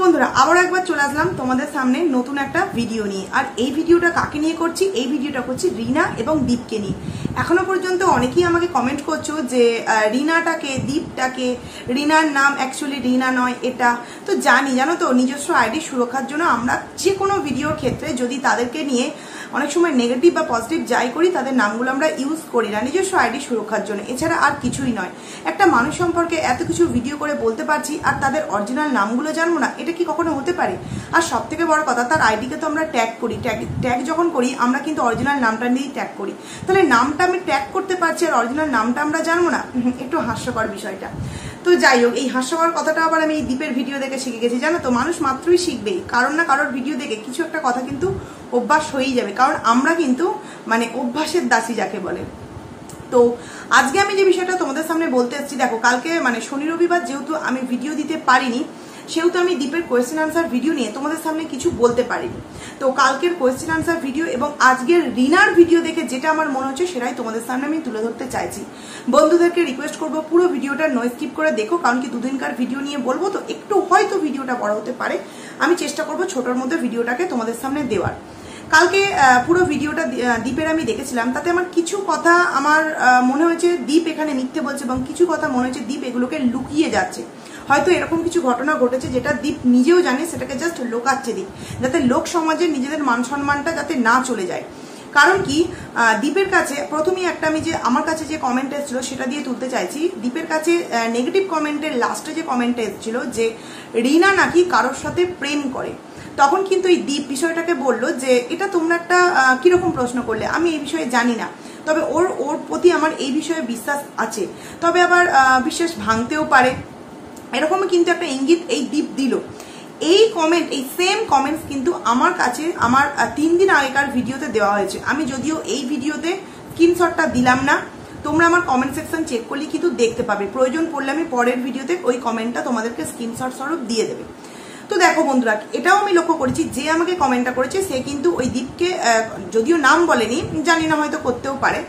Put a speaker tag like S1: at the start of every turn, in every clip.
S1: বন্ধুরা আবার একবার চলে আসলাম তোমাদের সামনে নতুন একটা ভিডিও নিয়ে। আর এই ভিডিওটা কাকে নিয়ে করছি? এই ভিডিওটা করছি রিনা এবং দীপকে নিয়ে। এখনো পর্যন্ত অনেকেই আমাকে কমেন্ট করছো যে রিনাটাকে, দীপটাকে, রিনার নাম অ্যাকচুয়ালি রিনা নয় এটা। তো জানো তো নিজস্ব আইডি সুরক্ষার জন্য আমরা যে কোনো ভিডিওর ক্ষেত্রে যদি তাদেরকে নিয়ে অনেক সময় নেগেটিভ বা পজিটিভ যাই করি, তাদের নামগুলো আমরা ইউজ করি না নিজস্ব আইডি সুরক্ষার জন্য, এছাড়া আর কিছুই নয়। একটা মানুষ সম্পর্কে এত কিছু ভিডিও করে বলতে পারছি আর তাদের অরিজিনাল নামগুলো জানবো না, এটা কি কখনো হতে পারে? আর সব থেকে বড় কথা, তার আইডিকে তো আমরা ট্যাগ করি, ট্যাগ যখন করি আমরা কিন্তু অরিজিনাল নামটা নিয়েই ট্যাগ করি। তাহলে নামটা আমি ট্যাগ করতে পারছি আর অরিজিনাল নামটা আমরা জানবো না, একটু হাস্যকর বিষয়টা। তো যাই হোক, এই হাস্যকর কথাটা আবার আমি এই দীপের ভিডিও দেখে শিখে গেছি। জানো তো, মানুষ মাত্রই শিখবেই, কারোর না কারোর ভিডিও দেখে কিছু একটা কথা কিন্তু অভ্যাস হয়েই যাবে, কারণ আমরা কিন্তু মানে অভ্যাসের দাসী যাকে বলে। তো আজকে আমি যে বিষয়টা তোমাদের সামনে বলতে এসেছি, দেখো কালকে মানে শনি রবিবার যেহেতু আমি ভিডিও দিতে পারিনি, সেহেতু আমি দীপের কোয়েশ্চেন আনসার ভিডিও নিয়ে তোমাদের সামনে কিছু বলতে পারিনি। তো কালকের কোয়েশ্চেন আনসার ভিডিও এবং আজকের রিনার ভিডিও দেখে যেটা আমার মনে হচ্ছে সেটাই তোমাদের সামনে আমি তুলে ধরতে চাইছি। বন্ধুদেরকে রিকোয়েস্ট করবো পুরো ভিডিওটা নো স্কিপ করে দেখো, কারণ কি দুদিনকার ভিডিও নিয়ে বলবো তো একটু হয়তো ভিডিওটা বড় হতে পারে। আমি চেষ্টা করবো ছোটোর মধ্যে ভিডিওটাকে তোমাদের সামনে দেওয়ার। কালকে পুরো ভিডিওটা দীপের আমি দেখেছিলাম, তাতে আমার কিছু কথা আমার মনে হয়েছে দীপ এখানে মিথ্যে বলছে, এবং কিছু কথা মনে হয়েছে দীপ এগুলোকে লুকিয়ে যাচ্ছে। হয়তো এরকম কিছু ঘটনা ঘটেছে যেটা দীপ নিজেও জানে, সেটাকে জাস্ট লোকাচ্ছে দীপ, যাতে লোক সমাজে নিজেদের মান সম্মানটা যাতে না চলে যায়। কারণ কি, দীপের কাছে প্রথমেই একটা আমি যে আমার কাছে যে কমেন্ট এসেছিল সেটা দিয়ে তুলতে চাইছি। দীপের কাছে নেগেটিভ কমেন্টের লাস্টে যে কমেন্টটা এসেছিল যে রিনা নাকি কারোর সাথে প্রেম করে, তখন কিন্তু এই দীপ বিষয়টাকে বললো যে এটা তোমরা একটা কিরকম প্রশ্ন করলে, আমি এই বিষয়ে জানি না, তবে ওর প্রতি আমার এই বিষয়ে বিশ্বাস আছে, তবে আবার বিশ্বাস ভাঙতেও পারে, এরকমই কিন্তু একটা ইঙ্গিত এই দীপ দিল। এই কমেন্ট, এই সেম কমেন্টস কিন্তু আমার কাছে আমার 3 দিন আগেকার ভিডিওতে দেওয়া হয়েছে। আমি যদিও এই ভিডিওতে স্ক্রিনশটটা দিলাম না, তোমরা আমার কমেন্ট সেকশন চেক করলে কিন্তু দেখতে পাবে, প্রয়োজন পড়লে আমি পরের ভিডিওতে ওই কমেন্টটা তোমাদেরকে স্ক্রিনশট স্বরূপ দিয়ে দেবে। তো দেখো বন্ধুরা, এটাও আমি লক্ষ্য করেছি যে আমাকে কমেন্টটা করেছে সে কিন্তু ওই দীপকে যদিও নাম বলেনি, জানি না হয়তো করতেও পারে।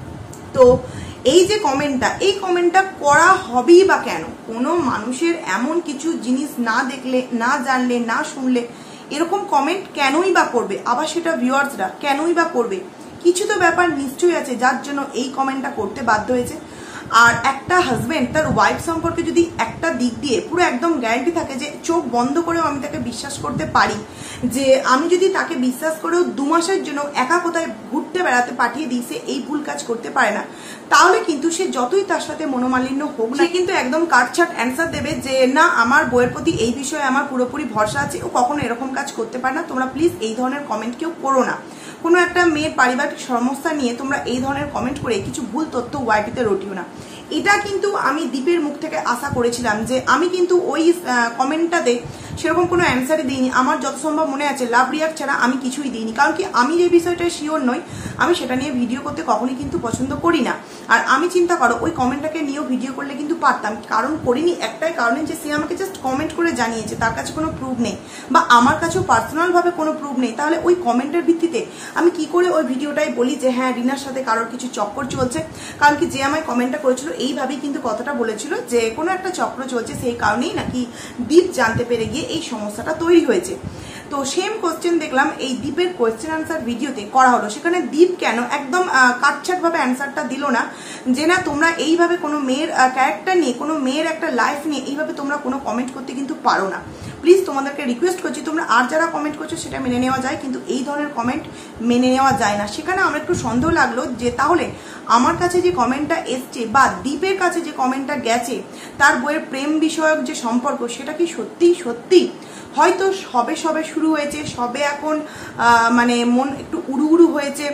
S1: তো এই যে কমেন্টটা, এই কমেন্টটা করা হবেই বা কেন? কোনো মানুষের এমন কিছু জিনিস না দেখলে, না জানলে, না শুনলে এরকম কমেন্ট কেনই বা করবে? আবার সেটা ভিউয়ার্সরা কেনই বা করবে? কিছু তো ব্যাপার নিশ্চয়ই আছে যার জন্য এই কমেন্টটা করতে বাধ্য হয়েছে। আর একটা হাজবেন্ড তার ওয়াইফ সম্পর্কে যদি একটা দিক দিয়ে পুরো একদম গ্যারান্টি থাকে যে চোখ বন্ধ করেও আমি তাকে বিশ্বাস করতে পারি, যে আমি যদি তাকে বিশ্বাস করেও 2 মাসের জন্য একা কোথায় ঘুরতে বেড়াতে পাঠিয়ে দিই, সে এই ভুল কাজ করতে পারে না, তাহলে কিন্তু সে যতই তার সাথে মনোমালিন্য হোক না, কিন্তু একদম কাটছাট অ্যান্সার দেবে যে না, আমার বইয়ের প্রতি এই বিষয়ে আমার পুরোপুরি ভরসা আছে, ও কখনো এরকম কাজ করতে পারে না। তোমরা প্লিজ এই ধরনের কমেন্ট কেউ করো না। কোনো একটা মেয়ের পারিবারিক সমস্যা নিয়ে তোমরা এই ধরনের কমেন্ট করে কিছু ভুল তথ্য ওয়াইটিতে রটিও না। এটা কিন্তু আমি দীপের মুখ থেকে আশা করেছিলাম, যে আমি কিন্তু ওই কমেন্টটাতে সেরকম কোনো অ্যান্সারই দিইনি। আমার যত সম্ভব মনে আছে লাভ রিয়াক্ট ছাড়া আমি কিছুই দিইনি, কারণ কি আমি যে বিষয়টা শিওর নই, আমি সেটা নিয়ে ভিডিও করতে কখনই কিন্তু পছন্দ করি না। আর আমি চিন্তা করো ওই কমেন্টটাকে নিয়েও ভিডিও করলে কিন্তু পারতাম, কারণ করিনি একটাই কারণে, যে সে আমাকে জাস্ট কমেন্ট করে জানিয়েছে, তার কাছে কোনো প্রুফ নেই, বা আমার কাছেও পার্সোনালভাবে কোনো প্রুফ নেই। তাহলে ওই কমেন্টের ভিত্তিতে আমি কি করে ওই ভিডিওটাই বলি যে হ্যাঁ রিনার সাথে কারোর কিছু চক্কর চলছে? কারণ কি যে আমায় কমেন্টটা করেছিল এইভাবেই কিন্তু কথাটা বলেছিল যে কোনো একটা চক্র চলছে, সেই কারণেই নাকি দীপ জানতে পেরে গিয়ে এই সমস্যাটা তৈরি হয়েছে। তো সেম কোশ্চেন দেখলাম এই দীপের কোয়েশ্চেন আনসার ভিডিওতে করা হলো, সেখানে দীপ কেন একদম কাটছাট ভাবে অ্যান্সারটা দিল না, যে না তোমরা এইভাবে কোনো মেয়ের ক্যারেক্টার নিয়ে, কোনো মেয়ের একটা লাইফ নিয়ে এইভাবে তোমরা কোনো কমেন্ট করতে কিন্তু পারো না। প্লিজ তোমাদেরকে রিকোয়েস্ট করছি, তোমরা আর যারা কমেন্ট করছো সেটা মেনে নেওয়া যায়, কিন্তু এই ধরনের কমেন্ট মেনে নেওয়া যায় না। সেখানে আমার একটু সন্দেহ লাগলো যে তাহলে আমার কাছে যে কমেন্টটা এসছে বা দীপের কাছে যে কমেন্টটা গেছে, তার বইয়ের প্রেম বিষয়ক যে সম্পর্ক, সেটা কি সত্যি সত্যি হয়তো সবে সবে শুরু হয়েছে, সবে এখন মানে মন একটু উড়ু হয়েছে,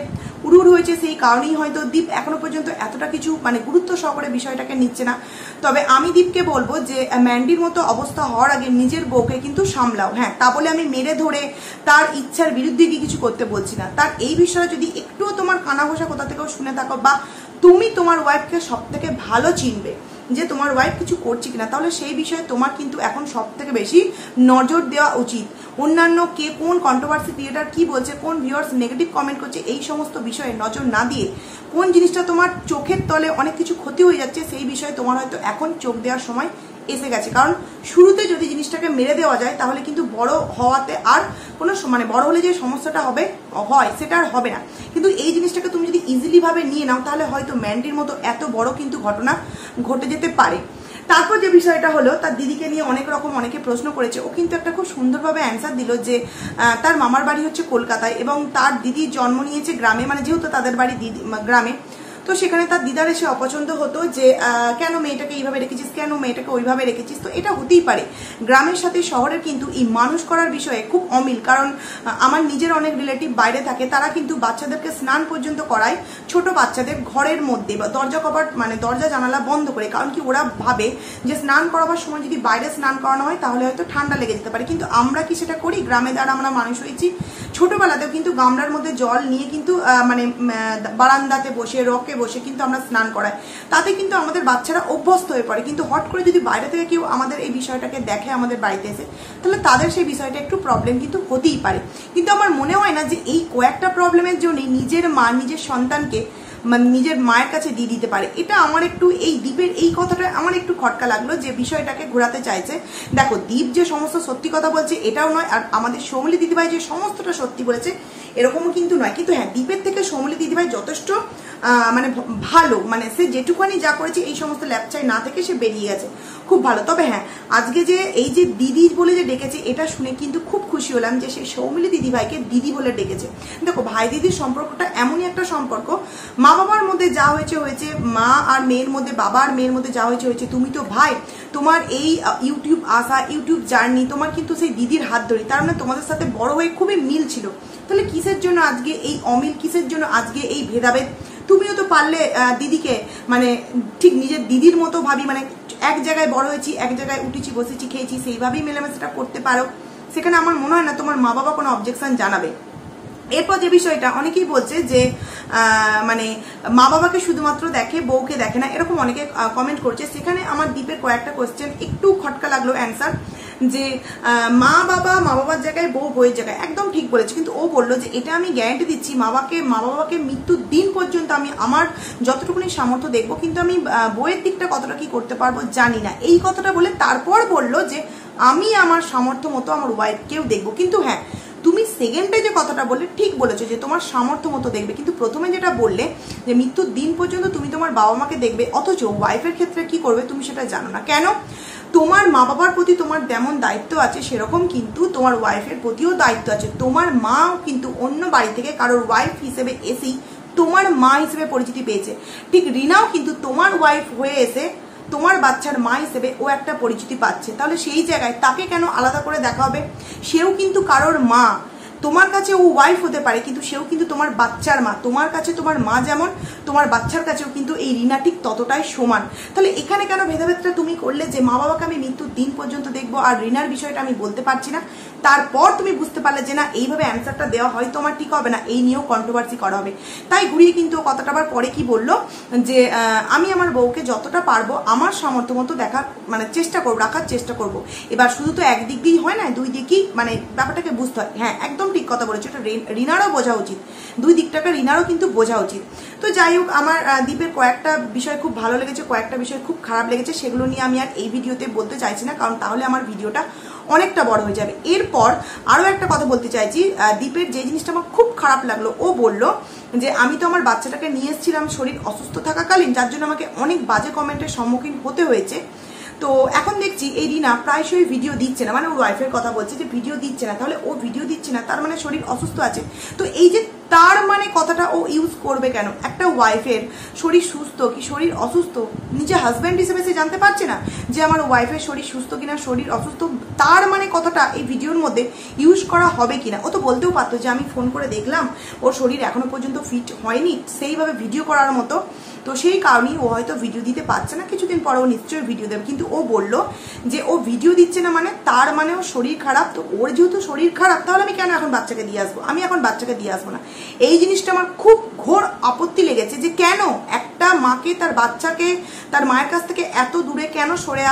S1: সেই কারণেই হয়তো দীপ এখনো পর্যন্ত এতটা কিছু মানে গুরুত্ব সহকারে বিষয়টাকে নিচ্ছে না। তবে আমি দীপকে বলবো যে ম্যান্ডির মতো অবস্থা হওয়ার আগে নিজের বউকে কিন্তু সামলাও। হ্যাঁ, তা বলে আমি মেরে ধরে তার ইচ্ছার বিরুদ্ধে গিয়ে কিছু করতে বলছি না। তার এই বিষয়ে যদি একটুও তোমার কানা ঘোষা কোথা থেকেও শুনে থাকো, বা তুমি তোমার ওয়াইফকে সব থেকে ভালো চিনবে যে তোমার ওয়াইফ কিছু করছে কিনা, তাহলে সেই বিষয়ে তোমার কিন্তু এখন সব থেকে বেশি নজর দেওয়া উচিত। অন্যান্য কে কোন কন্ট্রোভার্সি ক্রিয়েটার কি বলছে, কোন ভিউয়ার্স নেগেটিভ কমেন্ট করছে, এই সমস্ত বিষয়ে নজর না দিয়ে কোন জিনিসটা তোমার চোখের তলে অনেক কিছু ক্ষতি হয়ে যাচ্ছে, সেই বিষয়ে তোমার হয়তো এখন চোখ দেওয়ার সময় এসে গেছে। কারণ শুরুতে যদি জিনিসটাকে মেরে দেওয়া যায় তাহলে কিন্তু বড় হওয়াতে আর কোনো মানে বড় হলে যে সমস্যাটা হয় সেটা আর হবে না। কিন্তু এই জিনিসটাকে তুমি যদি ইজিলি ভাবে নিয়ে নাও তাহলে হয়তো ম্যান্ডির মতো এত বড় কিন্তু ঘটনা ঘটে যেতে পারে। তারপর যে বিষয়টা হলো, তার দিদিকে নিয়ে অনেকে প্রশ্ন করেছে। ও কিন্তু একটা খুব সুন্দরভাবে অ্যান্সার দিল যে তার মামার বাড়ি হচ্ছে কলকাতায় এবং তার দিদি জন্ম নিয়েছে গ্রামে, মানে যেহেতু তাদের বাড়ি গ্রামে, তো সেখানে তার দিদার এসে অপছন্দ হতো যে কেন মেয়েটাকে এইভাবে রেখেছিস, কেন মেয়েটাকে ওইভাবে রেখেছিস। তো এটা হতেই পারে, গ্রামের সাথে শহরের কিন্তু এই মানুষ করার বিষয়ে খুব অমিল। কারণ আমার নিজের অনেক রিলেটিভ বাইরে থাকে, তারা কিন্তু বাচ্চাদেরকে স্নান পর্যন্ত করায় ছোট বাচ্চাদের ঘরের মধ্যে বা দরজা কভার মানে দরজা জানালা বন্ধ করে। কারণ কি ওরা ভাবে যে স্নান করাবার সময় যদি বাইরে স্নান করানো হয় তাহলে হয়তো ঠান্ডা লেগে যেতে পারে। কিন্তু আমরা কি সেটা করি? গ্রামে দ্বারা আমরা মানুষ হয়েছি, ছোটবেলাতেও কিন্তু গামলার মধ্যে জল নিয়ে কিন্তু মানে বারান্দাতে বসে রকে বসে কিন্তু আমরা স্নান করাই, তাতে কিন্তু আমাদের বাচ্চারা অভ্যস্ত হয়ে পড়ে। কিন্তু হট করে যদি বাইরে থেকে কেউ আমাদের এই বিষয়টাকে দেখে আমাদের বাড়িতে এসে, তাহলে তাদের সেই বিষয়টা একটু প্রবলেম কিন্তু হতেই পারে। কিন্তু আমার মনে হয় না যে এই কয়েকটা প্রবলেমের জন্যই নিজের মা নিজের সন্তানকে মানে নিজের মায়ের কাছে দিয়ে দিতে পারে। এটা আমার একটু এই দীপের এই কথাটা আমার একটু খটকা লাগলো যে বিষয়টাকে ঘোরাতে চাইছে। দেখো, দীপ যে সমস্ত সত্যি কথা বলছে এটাও নয়, আর আমাদের সৌমিলি দিদিভাই যে সমস্তটা সত্যি বলেছে এরকমও কিন্তু নয়। কিন্তু হ্যাঁ, দীপের থেকে সৌমিলি দিদিভাই যথেষ্ট মানে ভালো, মানে সে যেটুকুনি যা করেছে এই সমস্ত ল্যাপচাই না থেকে সে বেরিয়ে গেছে, খুব ভালো। তবে হ্যাঁ, আজকে যে এই যে দিদি বলে যে ডেকেছে এটা শুনে কিন্তু খুব খুশি হলাম যে সে সৌমিলি দিদিভাইকে দিদি বলে ডেকেছে। দেখো, ভাই দিদির সম্পর্কটা এমনই একটা সম্পর্ক, মা বাবার মধ্যে যা হয়েছে, মা আর মেয়ের মধ্যে, বাবা আর মেয়ের মধ্যে যা হয়েছে, তুমি তো ভাই, তোমার এই ইউটিউব আসা, ইউটিউব জার্নি তোমার কিন্তু সেই দিদির হাত ধরি, তার মানে তোমাদের সাথে বড় হয়ে খুবই মিল ছিল। তাহলে কিসের জন্য আজকে এই অমিল, কিসের জন্য আজকে এই ভেদাভেদ? তুমিও তো পারলে দিদিকে মানে ঠিক নিজের দিদির মতো ভাবি, মানে এক জায়গায় বড় হয়েছি, এক জায়গায় উঠেছি, বসেছি, খেয়েছি, সেইভাবেই মেলামেশাটা করতে পারো। সেখানে আমার মনে হয় না তোমার মা বাবা কোনো অবজেকশন জানাবে। এরপর যে বিষয়টা অনেকেই বলছে যে মানে মা বাবাকে শুধুমাত্র দেখে, বউকে দেখে না, এরকম অনেকে কমেন্ট করছে। সেখানে আমার দীপের কয়েকটা কোয়েশ্চেন একটু খটকা লাগলো অ্যান্সার, যে মা বাবার জায়গায় বউ বউয়ের জায়গায়, একদম ঠিক বলেছে। কিন্তু ও বললো যে এটা আমি গ্যারান্টি দিচ্ছি মা বাবাকে মৃত্যুর দিন পর্যন্ত আমি আমার যতটুকুনি সামর্থ্য দেখবো, কিন্তু আমি বউয়ের দিকটা কতটা কি করতে পারবো জানি না। এই কথাটা বলে তারপর বললো যে আমি আমার সামর্থ্য মতো আমার ওয়াইফকেও দেখবো। কিন্তু হ্যাঁ, তুমি সেকেন্ডে যে কথাটা বললে ঠিক বলেছো যে তোমার সামর্থ্য মতো দেখবে, কিন্তু প্রথমে যেটা বললে যে মৃত্যুর দিন পর্যন্ত তুমি তোমার বাবা মাকে দেখবে, অথচ ওয়াইফের ক্ষেত্রে কি করবে তুমি সেটা জানো না। কেন? তোমার মা বাবার প্রতি তোমার যেমন দায়িত্ব আছে সেরকম কিন্তু তোমার ওয়াইফের প্রতিও দায়িত্ব আছে। তোমার মাও কিন্তু অন্য বাড়ি থেকে কারোর ওয়াইফ হিসেবে এসেই তোমার মা হিসেবে পরিচিতি পেয়েছে। ঠিক রিনাও কিন্তু তোমার ওয়াইফ হয়ে এসে তোমার বাচ্চার মা হিসেবে ও একটা পরিচিতি পাচ্ছে। তাহলে সেই জায়গায় তাকে কেন আলাদা করে দেখা হবে? সেও কিন্তু কারোর মা, তোমার কাছে ও ওয়াইফ হতে পারে কিন্তু সেও কিন্তু তোমার বাচ্চার মা। তোমার কাছে তোমার মা যেমন, তোমার বাচ্চার কাছেও কিন্তু এই রিনা ঠিক ততটাই সমান। তাহলে এখানে কেন ভেদাভেদটা তুমি করলে যে মা বাবাকে আমি মৃত্যুর দিন পর্যন্ত দেখবো আর রিনার বিষয়টা আমি বলতে পারছি না? তারপর তুমি বুঝতে পারলে যে না, এইভাবে অ্যান্সারটা দেওয়া হয়তো আমার ঠিক হবে না, এই নিয়েও কন্ট্রোভার্সি করা হবে। তাই ঘুরিয়ে কিন্তু কথাটা আবার পরে কি বললো যে আমি আমার বউকে যতটা পারবো আমার সামর্থ্য মতো দেখার মানে চেষ্টা করবো, রাখার চেষ্টা করবো। এবার শুধু তো একদিক দিয়েই হয় না, দুই দিকেই মানে ব্যাপারটাকে বুঝতে হয়। হ্যাঁ, একদম ঠিক কথা বলেছো, এটা রিনারও বোঝা উচিত, দুই দিকটাকে রিনারও কিন্তু বোঝা উচিত। তো যাই হোক, আমার দীপের কয়েকটা বিষয় খুব ভালো লেগেছে, কয়েকটা বিষয় খুব খারাপ লেগেছে, সেগুলো নিয়ে আমি আর এই ভিডিওতে বলতে চাইছি না, কারণ তাহলে আমার ভিডিওটা অনেকটা বড় হয়ে যাবে। এরপর আরও একটা কথা বলতে চাইছি, দীপের যে জিনিসটা আমার খুব খারাপ লাগলো, ও বলল যে আমি তো আমার বাচ্চাটাকে নিয়ে এসেছিলাম শরীর অসুস্থ থাকাকালীন, যার জন্য আমাকে অনেক বাজে কমেন্টের সম্মুখীন হতে হয়েছে। তো এখন দেখছি এই রিনা প্রায়শই ভিডিও দিচ্ছে না, মানে ওর ওয়াইফের কথা বলছে যে ভিডিও দিচ্ছে না। তাহলে ও ভিডিও দিচ্ছে না তার মানে শরীর অসুস্থ আছে। তো এই যে তার মানে কথাটা ও ইউজ করবে কেন? একটা ওয়াইফের শরীর সুস্থ কি শরীর অসুস্থ নিজে হাজব্যান্ড হিসেবে সে জানতে পারছে না যে আমার ওয়াইফের শরীর সুস্থ কিনা শরীর অসুস্থ? তার মানে কথাটা এই ভিডিওর মধ্যে ইউজ করা হবে কিনা? ও তো বলতেও পারতো যে আমি ফোন করে দেখলাম ওর শরীর এখনো পর্যন্ত ফিট হয়নি সেইভাবে ভিডিও করার মতো। তো সেই কারণেই ও হয়তো ভিডিও দিতে পারছে না, কিছুদিন পরে ও নিশ্চয়ই ভিডিও দেবে। কিন্তু ও বললো যে ও ভিডিও দিচ্ছে না মানে তার মানে ওর শরীর খারাপ। তো ওর যেহেতু শরীর খারাপ তাহলে আমি কেন এখন বাচ্চাকে দিয়ে আসবো? আমি এখন বাচ্চাকে দিয়ে আসবো না। এই জিনিসটা আমার খুব ঘোর আপত্তি লেগেছে যে কেন একটা মাকে তার বাচ্চাকে তার মায়ের কাছ থেকে এত দূরে কেন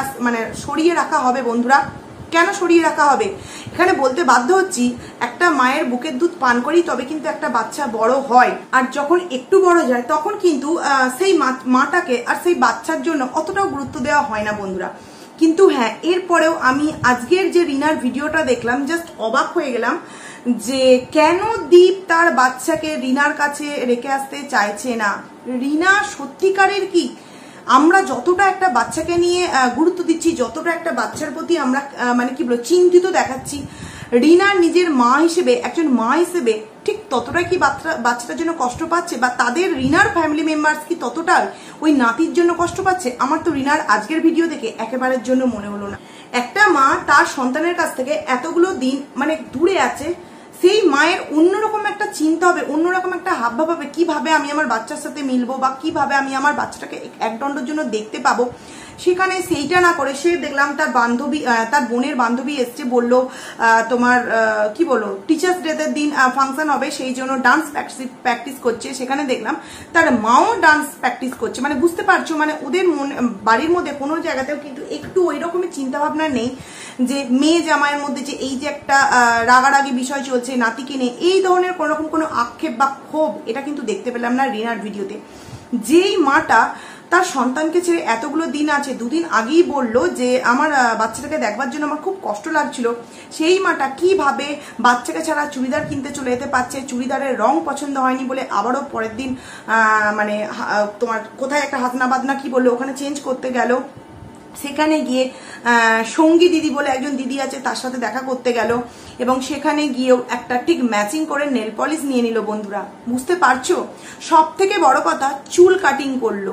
S1: সরিয়ে রাখা হবে? বন্ধুরা, কেন সরিয়ে রাখা হবে? এখানে বলতে বাধ্য হচ্ছি, একটা মায়ের বুকের দুধ পান করি তবে কিন্তু একটা বাচ্চা বড় হয়, আর যখন একটু বড় যায় তখন কিন্তু সেই মাটাকে আর সেই বাচ্চার জন্য অতটাও গুরুত্ব দেওয়া হয় না বন্ধুরা। কিন্তু হ্যাঁ, এরপরেও আমি আজকের যে রিনার ভিডিওটা দেখলাম জাস্ট অবাক হয়ে গেলাম যে কেন দীপ তার বাচ্চাকে রিনার কাছে রেখে আসতে চাইছে না। রিনা সত্যিকারের কি, আমরা যতটা একটা বাচ্চাকে নিয়ে গুরুত্ব দিচ্ছি, যতটা একটা বাচ্চার প্রতি আমরা মানে কি বলবো চিন্তিত দেখাচ্ছি, রিনার নিজের মা হিসেবে, একজন মা হিসেবে ঠিক ততটাই কি বাচ্চাটার জন্য কষ্ট পাচ্ছে, বা তাদের রিনার ফ্যামিলি মেম্বার্স কি ততটাই ওই নাতির জন্য কষ্ট পাচ্ছে? আমার তো রিনার আজকের ভিডিও দেখে একেবারের জন্য মনে হলো না। একটা মা তার সন্তানের কাছ থেকে এতগুলো দিন মানে দূরে আছে, সেই মায়ের অন্যরকম একটা চিন্তা হবে, অন্যরকম একটা হাবভাব হবে, কিভাবে আমি আমার বাচ্চার সাথে মিলবো বা কিভাবে আমি আমার বাচ্চাটাকে একদণ্ডের জন্য দেখতে পাবো। সেখানে সেইটা না করে সে দেখলাম তার বান্ধবী, তার বোনের বান্ধবী এসছে, বললো তোমার কি বলো টিচার্স ডেতের দিন ফাংশন হবে, সেই জন্য ডান্স প্র্যাকটিস করছে। সেখানে দেখলাম তার মাও ডান্স প্র্যাকটিস করছে। মানে বুঝতে পারছো, মানে ওদের বাড়ির মধ্যে কোনো জায়গাতেও কিন্তু একটু ওই রকমের চিন্তা ভাবনা নেই যে মেয়ে জামাইয়ের মধ্যে যে এই যে একটা রাগারাগি বিষয় চলছে নাতিকে নিয়ে, এই ধরনের কোনো রকম কোনো আক্ষেপ বা ক্ষোভ এটা কিন্তু দেখতে পেলাম না রিনার ভিডিওতে। যেই মাটা তার সন্তানকে ছেড়ে এতগুলো দিন আছে, দুদিন আগেই বললো যে আমার বাচ্চাটাকে দেখবার জন্য আমার খুব কষ্ট লাগছিল, সেই মাটা কিভাবে বাচ্চাকে ছাড়া চুড়িদার কিনতে চলে যেতে পারছে, চুড়িদারের রং পছন্দ হয়নি বলে আবারও পরের দিন মানে তোমার কোথায় একটা হাসনা বাদনা কি বললো ওখানে চেঞ্জ করতে গেল। সেখানে গিয়ে সঙ্গী দিদি বলে একজন দিদি আছে, তার সাথে দেখা করতে গেল এবং সেখানে গিয়েও একটা ঠিক ম্যাচিং করে নেল পলিশ নিয়ে নিল। বন্ধুরা বুঝতে পারছো, সব থেকে বড় কথা চুল কাটিং করলো।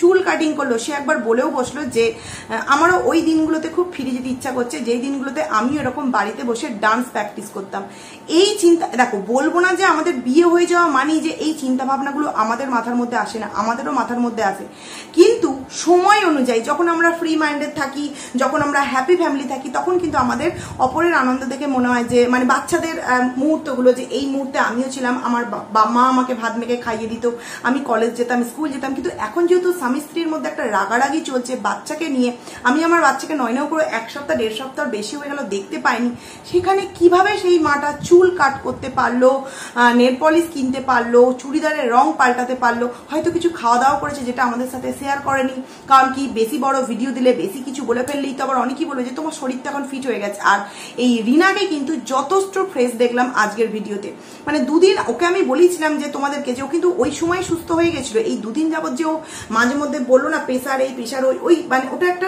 S1: সে একবার বলেও বসলো যে আমারও ওই দিনগুলোতে খুব ফিরে যেতে ইচ্ছা করছে, যেই দিনগুলোতে আমি এরকম বাড়িতে বসে ডান্স প্র্যাকটিস করতাম। এই চিন্তা, দেখো বলবো না যে আমাদের বিয়ে হয়ে যাওয়া মানেই যে এই চিন্তা ভাবনাগুলো আমাদের মাথার মধ্যে আসে না, আমাদেরও মাথার মধ্যে আসে, কিন্তু সময় অনুযায়ী যখন আমরা ফ্রি মাইন্ডেড থাকি, যখন আমরা হ্যাপি ফ্যামিলি থাকি, তখন কিন্তু আমাদের অপরের আনন্দ দেখে মনে হয় যে মানে বাচ্চাদের মুহূর্তগুলো, যে এই মুহূর্তে আমিও ছিলাম, আমার মা আমাকে ভাত মেখে খাইয়ে দিত, আমি কলেজ যেতাম, স্কুল যেতাম। কিন্তু এখন যেহেতু স্বামী স্ত্রীর মধ্যে একটা রাগারাগি চলছে বাচ্চাকে নিয়ে, আমি আমার বাচ্চাকে নয় করে 1 সপ্তাহ 1.5 সপ্তাহ বেশি হয়ে গেল দেখতে পাইনি, সেখানে কিভাবে সেই মাটা চুল কাট করতে পারলো, নেল পলিশ কিনতে পারলো, চুড়িদারের রং পাল্টাতে পারলো, হয়তো কিছু খাওয়া দাওয়া করেছে যেটা আমাদের সাথে শেয়ার করেনি। কারণ কি, বেশি বড় ভিডিও দিলে বেশি কিছু বলে ফেললেই তো আবার অনেকেই বলবে যে তোমার শরীরটা এখন ফিট হয়ে গেছে। আর এই রিনাকে কিন্তু যথেষ্ট ফ্রেশ দেখলাম আজকের ভিডিওতে। মানে দুদিন ওকে আমি বলেছিলাম যে তোমাদেরকে, যে ও কিন্তু ওই সময় সুস্থ হয়ে গেছিল, এই দুদিন যাবত যে ও মাঝে মধ্যে বললো না প্রেশার এই প্রেশার ওই মানে ওটা একটা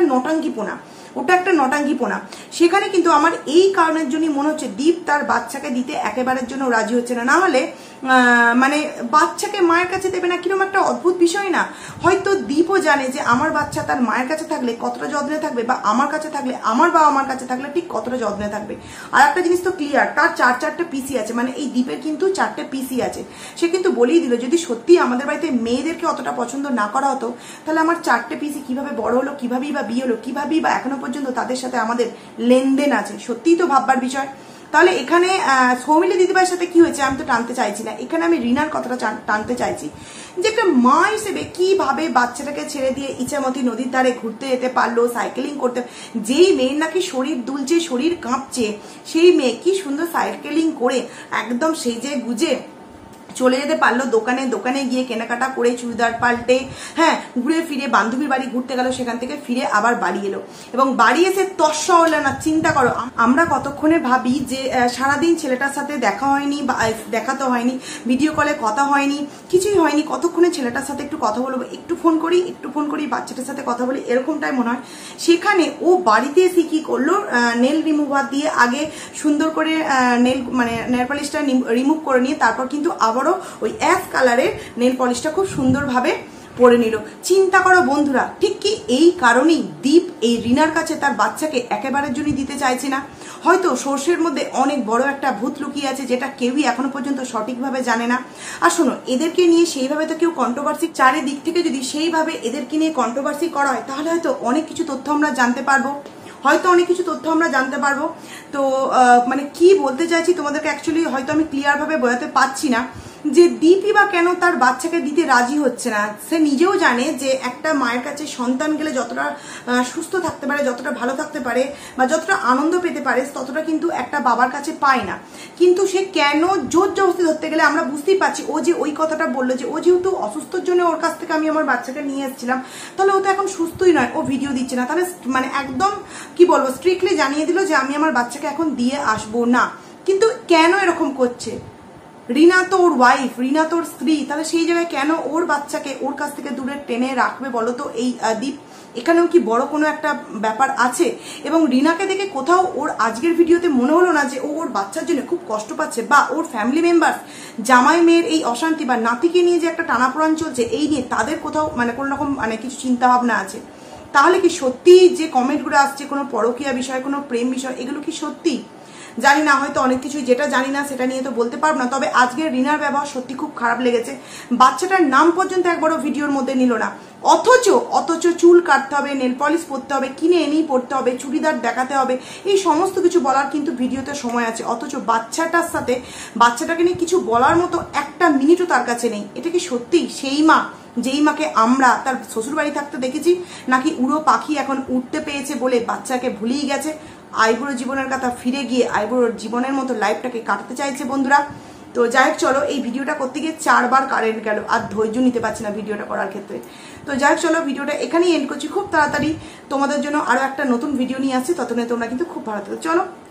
S1: নটাঙ্গিপোনা। সেখানে কিন্তু আমার এই কারণের জন্যই মনে হচ্ছে দীপ তার বাচ্চাকে দিতে একেবারের জন্য রাজি হচ্ছে না। না হলে মানে বাচ্চাকে মায়ের কাছে দেবে না, কিরকম একটা অদ্ভুত বিষয় না? হয়তো দীপও জানে যে আমার বাচ্চা তার মায়ের কাছে থাকলে কতটা যত্নে থাকবে, বা আমার কাছে থাকলে, আমার বাবা আমার কাছে থাকলে ঠিক কতটা যত্নে থাকবে। আর একটা জিনিস তো ক্লিয়ার, তার 4 পিসি আছে, মানে এই দীপের কিন্তু 4টে পিসি আছে। সে কিন্তু বলেই দিল, যদি সত্যি আমাদের বাড়িতে মেয়েদেরকে অতটা পছন্দ না করা হতো, তাহলে আমার 4টে পিসি কিভাবে বড় হলো, কিভাবেই বা বিয়ে হলো, কিভাবেই বা এখনো পর্যন্ত তাদের সাথে আমাদের লেনদেন আছে। সত্যিই তো ভাববার বিষয়। তাহলে এখানে সৌমিলি দিদিভাইয়ের সাথে কি হয়েছে আমি তো টানতে চাইছি না, এখানে আমি রিনার কথাটা টানতে চাইছি যে একটা মা হিসেবে কিভাবে বাচ্চাটাকে ছেড়ে দিয়ে ইচ্ছামতি নদীর ধারে ঘুরতে যেতে পারলো, সাইকেলিং করতে। যেই মেয়ের নাকি শরীর দুলছে, শরীর কাঁপছে, সেই মেয়ে কি সুন্দর সাইকেলিং করে একদম সেজে গুজে চলে যেতে পারলো দোকানে গিয়ে কেনাকাটা করে চুড়িদার পাল্টে, হ্যাঁ ঘুরে ফিরে বান্ধবীর বাড়ি ঘুরতে গেল, সেখান থেকে ফিরে আবার বাড়ি এলো এবং বাড়ি এসে তস্যা হলো না। চিন্তা করো, আমরা কতক্ষণে ভাবি যে সারাদিন ছেলেটার সাথে দেখা হয়নি, বা দেখা তো হয়নি, ভিডিও কলে কথা হয়নি, কিছুই হয়নি, কতক্ষণে ছেলেটার সাথে একটু কথা বলবো, একটু ফোন করি বাচ্চাটার সাথে কথা বলি, এরকমটাই মনে হয়। সেখানে ও বাড়িতে এসে কি করলো, নেল রিমুভার দিয়ে আগে সুন্দর করে নেল পলিশটা রিমুভ করে নিয়ে তারপর কিন্তু আবার ওই অ্যাশ কালারের নেল পলিশটা খুব সুন্দরভাবে পরে নিল। চিন্তা করো বন্ধুরা, ঠিক কি এই কারণেই দীপ এই রিনার কাছে তার বাচ্চাকে একেবারের জন্য দিতে চাইছে না। হয়তো সর্ষের মধ্যে অনেক বড় একটা ভূত লুকিয়ে আছে, যেটা কেউই এখনো পর্যন্ত সঠিকভাবে জানে না। আর শোনো, এদেরকে নিয়ে সেইভাবে তো কেউ কন্ট্রোভার্সি, চারিদিক থেকে যদি সেইভাবে এদেরকে নিয়ে কন্ট্রোভার্সি করা হয়, তাহলে হয়তো অনেক কিছু তথ্য আমরা জানতে পারবো। তো মানে কি বলতে চাইছি তোমাদেরকে অ্যাকচুয়ালি হয়তো আমি ক্লিয়ার ভাবে বোঝাতে পারছি না। যে দীপই বা কেন তার বাচ্চাকে দিতে রাজি হচ্ছে না। সে নিজেও জানে যে একটা মায়ের কাছে সন্তান গেলে যতটা সুস্থ থাকতে পারে, যতটা ভালো থাকতে পারে বা যতটা আনন্দ পেতে পারে ততটা কিন্তু একটা বাবার কাছে পায় না। কিন্তু সে কেন জোর জবরদস্তি ধরতে গেলে আমরা বুঝতেই পারছি। ও যে ওই কথাটা বললো যে ও যেহেতু অসুস্থর জন্য ওর কাছ থেকে আমি আমার বাচ্চাকে নিয়ে এসেছিলাম, তাহলে ও তো এখন সুস্থই নয়, ও ভিডিও দিচ্ছে না, তাহলে মানে একদম কি বলবো স্ট্রিক্টলি জানিয়ে দিল যে আমি আমার বাচ্চাকে এখন দিয়ে আসবো না। কিন্তু কেন এরকম করছে? রিনা তো ওর ওয়াইফ, রিনা তো ওর স্ত্রী, তাহলে সেই জায়গায় কেন ওর বাচ্চাকে ওর কাছ থেকে দূরে টেনে রাখবে বলো তো এই দীপ? এখানেও কি বড় কোনো একটা ব্যাপার আছে? এবং রিনাকে দেখে কোথাও ওর আজকের ভিডিওতে মনে হলো না যে ও ওর বাচ্চার জন্য খুব কষ্ট পাচ্ছে, বা ওর ফ্যামিলি মেম্বার জামাই মেয়ের এই অশান্তি বা নাতিকে নিয়ে যে একটা টানাপোড়ান চলছে এই নিয়ে তাদের কোথাও মানে কোনো রকম মানে কিছু চিন্তা ভাবনা আছে? তাহলে কি সত্যি যে কমেন্টগুলো আসছে কোনো পরকীয়া বিষয়, কোনো প্রেম বিষয়, এগুলো কি সত্যি? জানি না, হয়তো অনেক কিছু যেটা জানি না সেটা নিয়ে তো বলতে পারবো না। তবে আজকের রিনার ব্যবহার সত্যি খুব খারাপ লেগেছে। বাচ্চাটার নাম পর্যন্ত একবারও ভিডিওর মধ্যে নিল না, অথচ চুল কাটতে হবে, নেল পলিশ পরতে হবে, কিনে এনেই পরতে হবে, চুড়িদার দেখাতে হবে, এই সমস্ত কিছু বলার কিন্তু ভিডিওতে সময় আছে। অথচ বাচ্চাটার সাথে বাচ্চাটাকে নিয়ে কিছু বলার মতো একটা মিনিটও তার কাছে নেই। এটা কি সত্যি সেই মা যেই মাকে আমরা তার শ্বশুর বাড়ি থাকতে দেখেছি? নাকি উড়ো পাখি এখন উঠতে পেয়েছে বলে বাচ্চাকে ভুলেই গেছে, আইবুড়ো জীবনের কথা ফিরে গিয়ে আইবুড়োর জীবনের মতো লাইফটাকে কাটাতে চাইছে বন্ধুরা? তো যাই হোক, চলো, এই ভিডিওটা করতে গিয়ে 4 বার কারেন্ট গেল, আর ধৈর্য নিতে পারছি না ভিডিওটা করার ক্ষেত্রে। তো যাই হোক, চলো, ভিডিওটা এখানেই এন্ড করছি। খুব তাড়াতাড়ি তোমাদের জন্য আরো একটা নতুন ভিডিও নিয়ে আসছি, ততক্ষণে তোমরা কিন্তু খুব ভালো থাকো। চলো।